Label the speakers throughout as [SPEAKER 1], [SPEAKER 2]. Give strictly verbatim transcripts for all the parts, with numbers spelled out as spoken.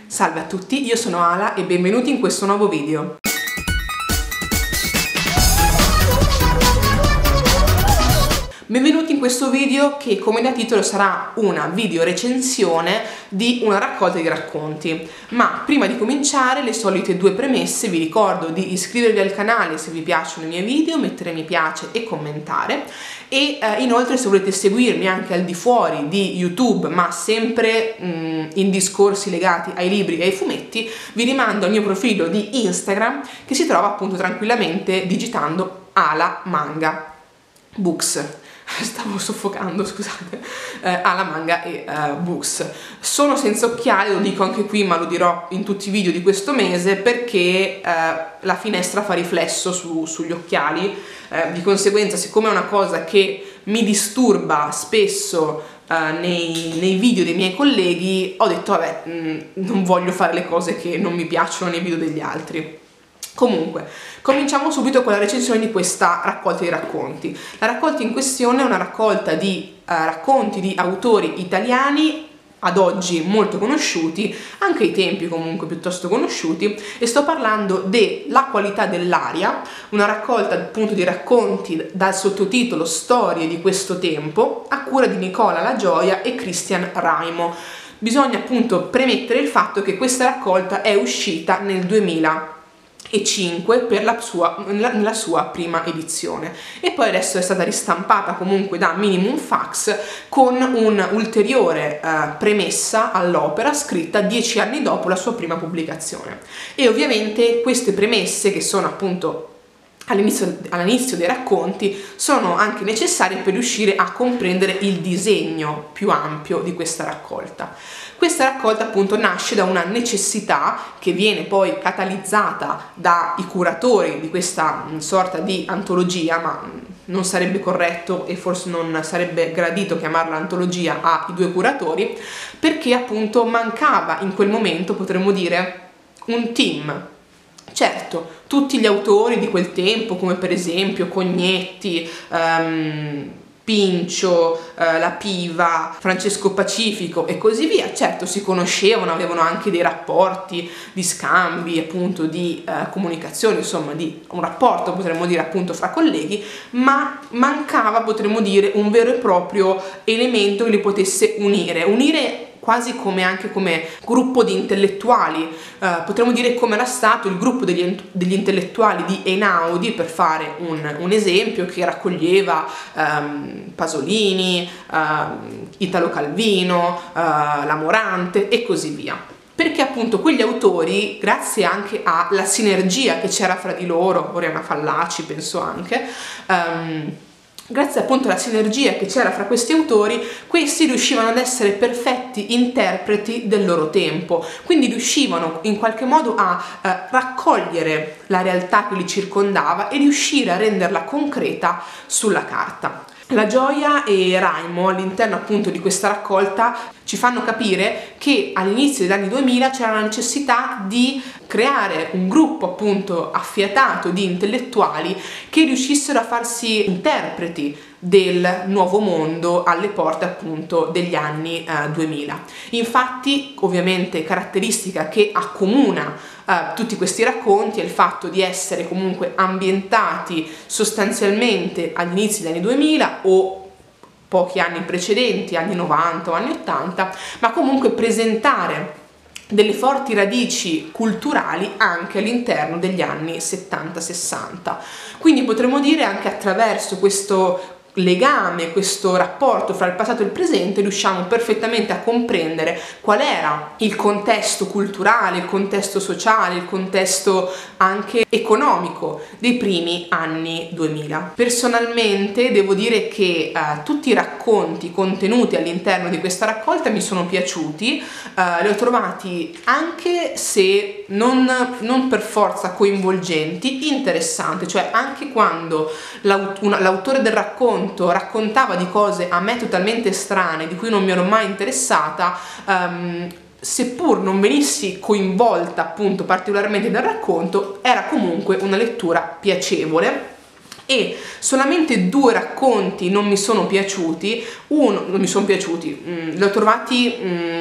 [SPEAKER 1] Salve a tutti, io sono Ala e benvenuti in questo nuovo video. Benvenuti in questo video che, come da titolo, sarà una video recensione di una raccolta di racconti. Ma prima di cominciare, le solite due premesse: vi ricordo di iscrivervi al canale se vi piacciono i miei video, mettere mi piace e commentare, e eh, inoltre, se volete seguirmi anche al di fuori di YouTube, ma sempre mh, in discorsi legati ai libri e ai fumetti, vi rimando al mio profilo di Instagram, che si trova appunto tranquillamente digitando Ala Manga Books. Stavo soffocando, scusate. eh, Ala Manga e uh, Books. Sono senza occhiali, lo dico anche qui, ma lo dirò in tutti i video di questo mese, perché uh, la finestra fa riflesso su, sugli occhiali. Uh, di conseguenza, siccome è una cosa che mi disturba spesso uh, nei, nei video dei miei colleghi, ho detto vabbè, mh, non voglio fare le cose che non mi piacciono nei video degli altri. Comunque, cominciamo subito con la recensione di questa raccolta di racconti. La raccolta in questione è una raccolta di uh, racconti di autori italiani ad oggi molto conosciuti, anche ai tempi comunque piuttosto conosciuti, e sto parlando de La qualità dell'aria, una raccolta appunto di racconti dal sottotitolo Storie di questo tempo, a cura di Nicola La Gioia e Cristian Raimo. Bisogna appunto premettere il fatto che questa raccolta è uscita nel duemilacinque per la sua, nella sua prima edizione, e poi adesso è stata ristampata comunque da Minimum Fax con un'ulteriore eh, premessa all'opera scritta dieci anni dopo la sua prima pubblicazione. E ovviamente queste premesse, che sono appunto all'inizio all'inizio dei racconti, sono anche necessarie per riuscire a comprendere il disegno più ampio di questa raccolta. Questa raccolta appunto nasce da una necessità che viene poi catalizzata dai curatori di questa sorta di antologia, ma non sarebbe corretto e forse non sarebbe gradito chiamarla antologia ai due curatori, perché appunto mancava in quel momento, potremmo dire, un team. Certo, tutti gli autori di quel tempo, come per esempio Cognetti, um, Pincio, eh, La Piva, Francesco Pacifico e così via, certo si conoscevano, avevano anche dei rapporti di scambi, appunto di eh, comunicazione, insomma di un rapporto, potremmo dire appunto fra colleghi, ma mancava, potremmo dire, un vero e proprio elemento che li potesse unire, unire quasi come anche come gruppo di intellettuali. Uh, potremmo dire come era stato il gruppo degli, degli intellettuali di Einaudi, per fare un, un esempio, che raccoglieva um, Pasolini, uh, Italo Calvino, uh, La Morante e così via. Perché appunto quegli autori, grazie anche alla sinergia che c'era fra di loro, Oriana Fallaci penso anche, um, grazie appunto alla sinergia che c'era fra questi autori, questi riuscivano ad essere perfetti interpreti del loro tempo, quindi riuscivano in qualche modo a eh, raccogliere la realtà che li circondava e riuscire a renderla concreta sulla carta. La Gioia e Raimo, all'interno appunto di questa raccolta, ci fanno capire che all'inizio degli anni duemila c'era la necessità di creare un gruppo appunto affiatato di intellettuali che riuscissero a farsi interpreti del nuovo mondo alle porte appunto degli anni eh, duemila. Infatti, ovviamente, caratteristica che accomuna Uh, tutti questi racconti è il fatto di essere comunque ambientati sostanzialmente agli inizi degli anni duemila o pochi anni precedenti, anni novanta o anni ottanta, ma comunque presentare delle forti radici culturali anche all'interno degli anni settanta sessanta. Quindi potremmo dire, anche attraverso questo legame, questo rapporto fra il passato e il presente, riusciamo perfettamente a comprendere qual era il contesto culturale, il contesto sociale, il contesto anche economico dei primi anni duemila. Personalmente devo dire che uh, tutti i racconti contenuti all'interno di questa raccolta mi sono piaciuti, uh, li ho trovati, anche se non, non per forza coinvolgenti, interessanti, cioè anche quando l'autore del racconto raccontava di cose a me totalmente strane, di cui non mi ero mai interessata, um, seppur non venissi coinvolta appunto particolarmente dal racconto, era comunque una lettura piacevole. E solamente due racconti non mi sono piaciuti, uno non mi sono piaciuti, mh, li ho trovati mh,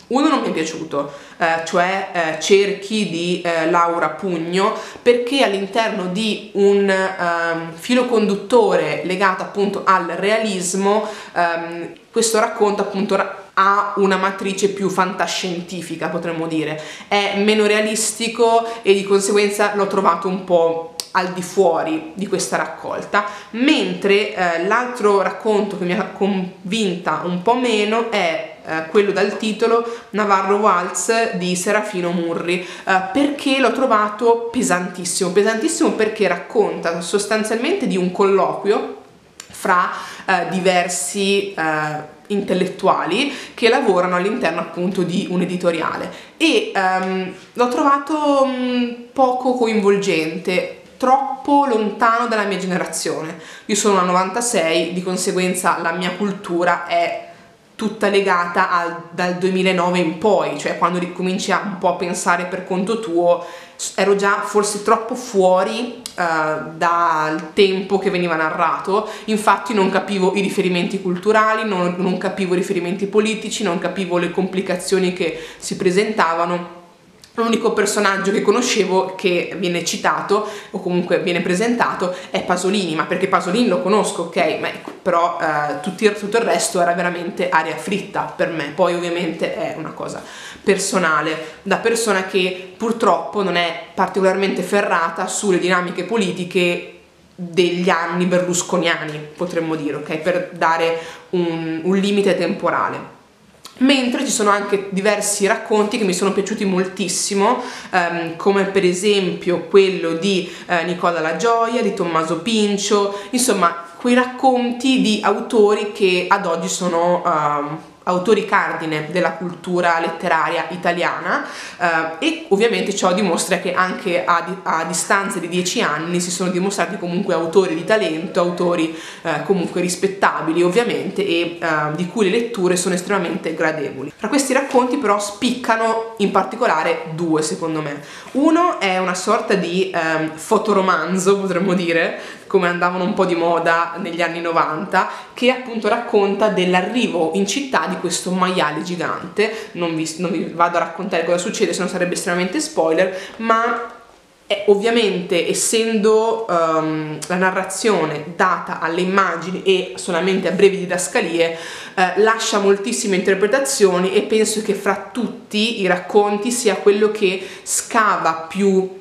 [SPEAKER 1] Uno non mi è piaciuto, eh, cioè eh, Cerchi di eh, Laura Pugno, perché all'interno di un um, filo conduttore legato appunto al realismo, um, questo racconto appunto ha una matrice più fantascientifica, potremmo dire, è meno realistico e di conseguenza l'ho trovato un po' al di fuori di questa raccolta, mentre eh, l'altro racconto che mi ha convinta un po' meno è eh, quello dal titolo Navarro Waltz di Serafino Murri, eh, perché l'ho trovato pesantissimo, pesantissimo perché racconta sostanzialmente di un colloquio fra eh, diversi eh, intellettuali che lavorano all'interno appunto di un editoriale e um, l'ho trovato um, poco coinvolgente, troppo lontano dalla mia generazione. Io sono una novantasei, di conseguenza la mia cultura è tutta legata al, dal duemilanove in poi, cioè quando ricominci a un po' a pensare per conto tuo, ero già forse troppo fuori uh, dal tempo che veniva narrato, infatti non capivo i riferimenti culturali, non, non capivo i riferimenti politici, non capivo le complicazioni che si presentavano. L'unico personaggio che conoscevo che viene citato o comunque viene presentato è Pasolini, ma perché Pasolini lo conosco, ok, ma però eh, tutti, tutto il resto era veramente aria fritta per me. Poi ovviamente è una cosa personale, da persona che purtroppo non è particolarmente ferrata sulle dinamiche politiche degli anni berlusconiani, potremmo dire, ok, per dare un, un limite temporale. Mentre ci sono anche diversi racconti che mi sono piaciuti moltissimo, ehm, come per esempio quello di eh, Nicola La Gioia, di Tommaso Pincio, insomma quei racconti di autori che ad oggi sono um, autori cardine della cultura letteraria italiana, eh, e ovviamente ciò dimostra che anche a, a distanza di dieci anni si sono dimostrati comunque autori di talento, autori eh, comunque rispettabili ovviamente e eh, di cui le letture sono estremamente gradevoli. Tra questi racconti però spiccano in particolare due, secondo me. Uno è una sorta di eh, fotoromanzo, potremmo dire, come andavano un po' di moda negli anni novanta, che appunto racconta dell'arrivo in città di questo maiale gigante. Non vi, non vi vado a raccontare cosa succede, se no sarebbe estremamente spoiler, ma è, ovviamente essendo um, la narrazione data alle immagini e solamente a brevi didascalie, eh, lascia moltissime interpretazioni e penso che fra tutti i racconti sia quello che scava più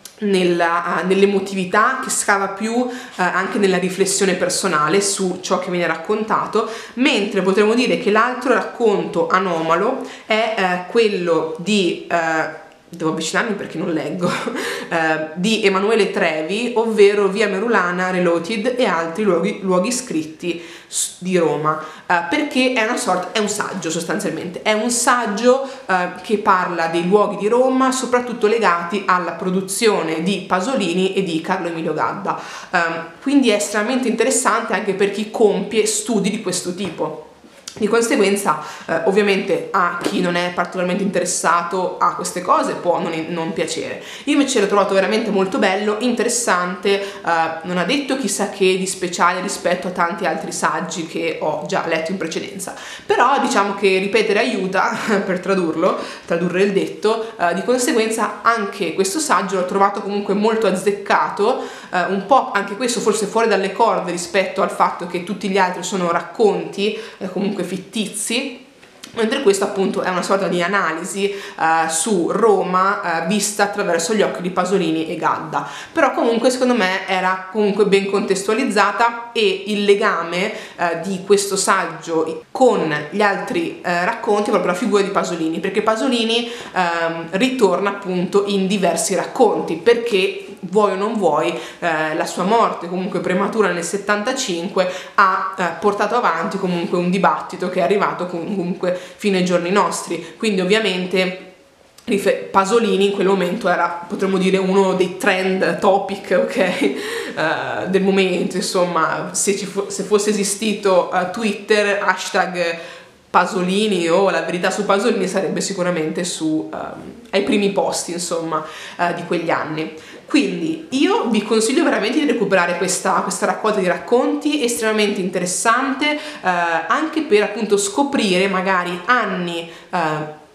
[SPEAKER 1] Nella, uh, nell'emotività, che scava più uh, anche nella riflessione personale su ciò che viene raccontato, mentre potremmo dire che l'altro racconto anomalo è uh, quello di uh, devo avvicinarmi perché non leggo, eh, di Emanuele Trevi, ovvero Via Merulana Reloaded e altri luoghi, luoghi scritti di Roma, eh, perché è una sorta, è un saggio sostanzialmente, è un saggio eh, che parla dei luoghi di Roma, soprattutto legati alla produzione di Pasolini e di Carlo Emilio Gadda, eh, quindi è estremamente interessante anche per chi compie studi di questo tipo. Di conseguenza eh, ovviamente a chi non è particolarmente interessato a queste cose può non, non piacere. Io invece l'ho trovato veramente molto bello, interessante, eh, non ha detto chissà che di speciale rispetto a tanti altri saggi che ho già letto in precedenza, però diciamo che ripetere aiuta per tradurlo, tradurre il detto, eh, di conseguenza anche questo saggio l'ho trovato comunque molto azzeccato, eh, un po' anche questo forse fuori dalle corde rispetto al fatto che tutti gli altri sono racconti eh, comunque fittizi, mentre questo appunto è una sorta di analisi uh, su Roma uh, vista attraverso gli occhi di Pasolini e Gadda, però comunque secondo me era comunque ben contestualizzata e il legame uh, di questo saggio con gli altri uh, racconti è proprio la figura di Pasolini, perché Pasolini um, ritorna appunto in diversi racconti, perché vuoi o non vuoi eh, la sua morte comunque prematura nel settantacinque ha eh, portato avanti comunque un dibattito che è arrivato comunque fino ai giorni nostri, quindi ovviamente Pasolini in quel momento era, potremmo dire, uno dei trend topic, ok, uh, del momento, insomma, se, ci fo- se fosse esistito uh, Twitter, hashtag Pasolini o la verità su Pasolini sarebbe sicuramente su um, ai primi posti, insomma, uh, di quegli anni. Quindi io vi consiglio veramente di recuperare questa, questa raccolta di racconti, estremamente interessante, uh, anche per appunto scoprire magari anni uh,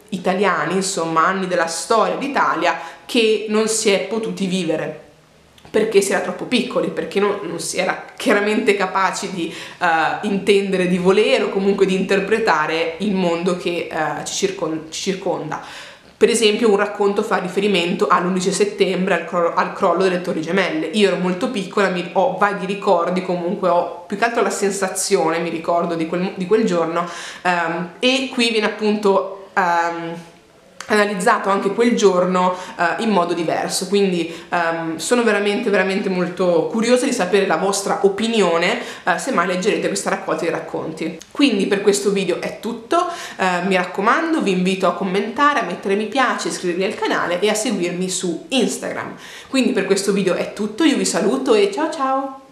[SPEAKER 1] italiani, insomma anni della storia d'Italia che non si è potuti vivere perché si era troppo piccoli, perché non, non si era chiaramente capaci di uh, intendere, di volere o comunque di interpretare il mondo che uh, ci, circon- ci circonda. Per esempio un racconto fa riferimento all'undici settembre, al, cro- al crollo delle Torri Gemelle. Io ero molto piccola, mi, ho vaghi ricordi, comunque ho più che altro la sensazione, mi ricordo di quel, di quel giorno, um, e qui viene appunto um, analizzato anche quel giorno uh, in modo diverso, quindi um, sono veramente veramente molto curiosa di sapere la vostra opinione uh, se mai leggerete questa raccolta di racconti. Quindi per questo video è tutto, uh, mi raccomando, vi invito a commentare, a mettere mi piace, iscrivervi al canale e a seguirmi su Instagram. Quindi per questo video è tutto, io vi saluto e ciao ciao!